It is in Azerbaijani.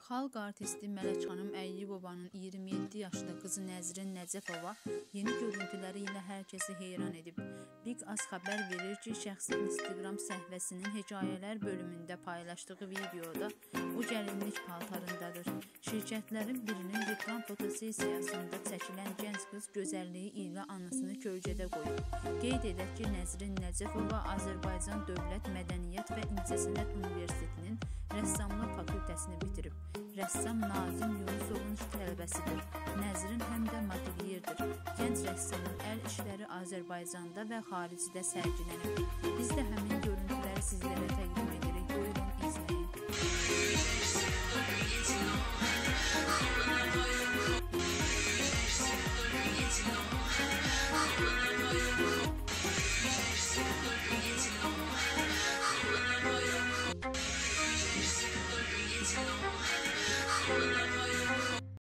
Xalq artisti Mələkxanım Əyyubovanın 27 yaşlı qızı Nəzrin Nəcəfova yeni görüntüləri ilə hər kəsi heyran edib. Big Az xəbər verir ki, şəxsi Instagram səhifəsinin hekayələr bölümündə paylaşdığı videoda o gəlinlik paltarındadır. Şirkətlərin birinin reklam fotosesiyasında çəkilən gənc qız gözəlliyi ilə anasını kölgədə qoyub. Qeyd edək ki, Nəzrin Nəcəfova Azərbaycan Dövlət Mədəniyyət və İncəsənət Universitetinin rəssamlıq fakültəsini bitirib. Rəssam Nazim Yunusovun tələbəsidir. Nəzrin həm də modelyerdir. Gənc rəssamın əl işləri Azərbaycanda və xaricdə sərgilənib. Biz də həmin görüntüləri sizlərə təqdim edirik. Buyurun, izləyin. It's